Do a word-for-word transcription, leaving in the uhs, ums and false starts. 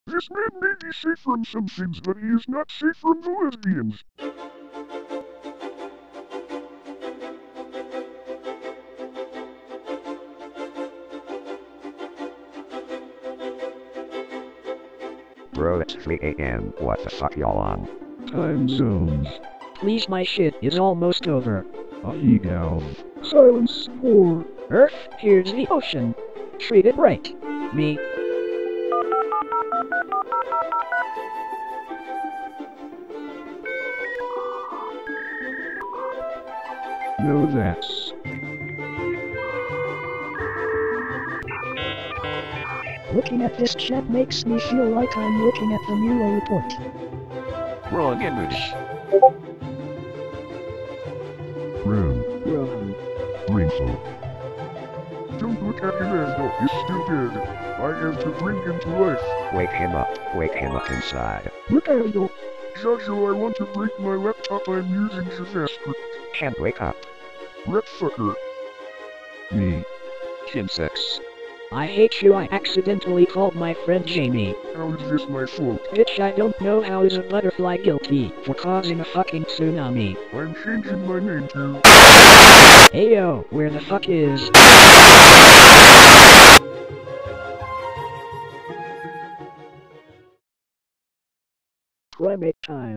This man may be safe from some things, but he is not safe from the lesbians. Bro, it's three A M What the fuck y'all on? Time zones. Please, my shit is almost over. Aye, gal. Silence four. Earth, here's the ocean. Treat it right. Me. No, that's. Looking at this chat makes me feel like I'm looking at the Mueller report. Wrong image. Room. Wrong. Rainbow. Don't look at him as though he's still dead. I have to bring him to life. Wake him up. Wake him up inside. Look at him. Jojo, I want to break my laptop. I'm using Shazascript. Can't wake up. Red fucker. Me. Kim six. I hate you. I accidentally called my friend Jamie. How is this my fault? Bitch, I don't know how is a butterfly guilty for causing a fucking tsunami. I'm changing my name to... Heyo, where the fuck is... Climate time.